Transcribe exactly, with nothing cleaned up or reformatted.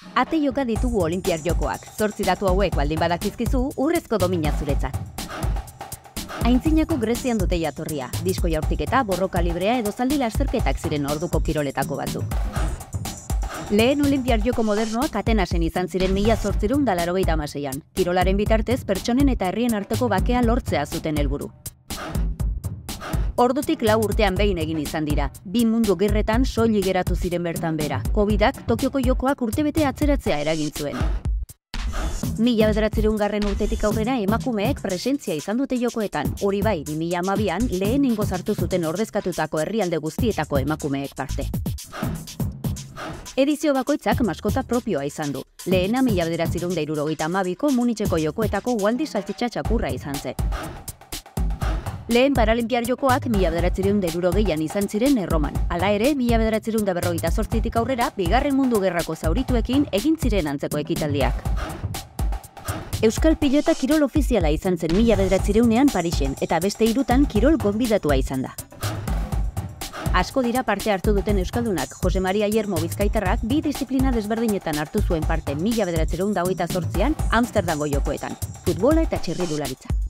Ate joka ditugu Olinpiar Jokoak, zortzi datu hauek baldin badakizkizu, urrezko domina zuretzat. Aintzinako Grezian dute jatorria, disko jaurtiketa, borroka librea edo zaldi lasterketak ziren orduko kiroletako batzuk. Lehen Olinpiar Joko modernoak Atenasen izan ziren mila zortziehun eta laurogeita hamaseian. Kirolaren bitartez pertsonen eta herrien arteko bakea lortzea zuten helburu. Ordutik lau urtean behin egin izan dira. Bi mundu gerretan soilik geratu ziren bertan bera. Covidak Tokioko Jokoak urtebete atzeratzea eragin zuen. Mila bederatziehun garren urtetik aurrera emakumeek presentzia izan dute jokoetan. Hori bai, bi mila hamabian lehenengo sartu zuten ordezkatutako herrialde guztietako emakumeek parte. Edizio bakoitzak maskota propioa izan du. Lehena mila bederatziehun eta hirurogeita hamabiko Munitzeko Jokoetako Waldi saltxitxa txakurra izan zen. Lehen Paralinpiar Jokoak mila bederatziehun eta hirurogeian izan ziren Erroman. Hala ere, mila bederatziehun eta berrogeita zortzitik aurrera, Bigarren Mundu Gerrako zaurituekin egin ziren antzeko ekitaldiak. Euskal Pilota kirol ofiziala izan zen mila bederatziehun Parisen, eta beste hirutan kirol gonbidatua izan da. Asko dira parte hartu duten euskaldunak. Jose Maria Yermo bizkaitarrak bi disiplina desberdinetan hartu zuen parte mila bederatziehun eta hogeita zortzian Amsterdamgo Jokoetan, futbola eta txirrindularitza.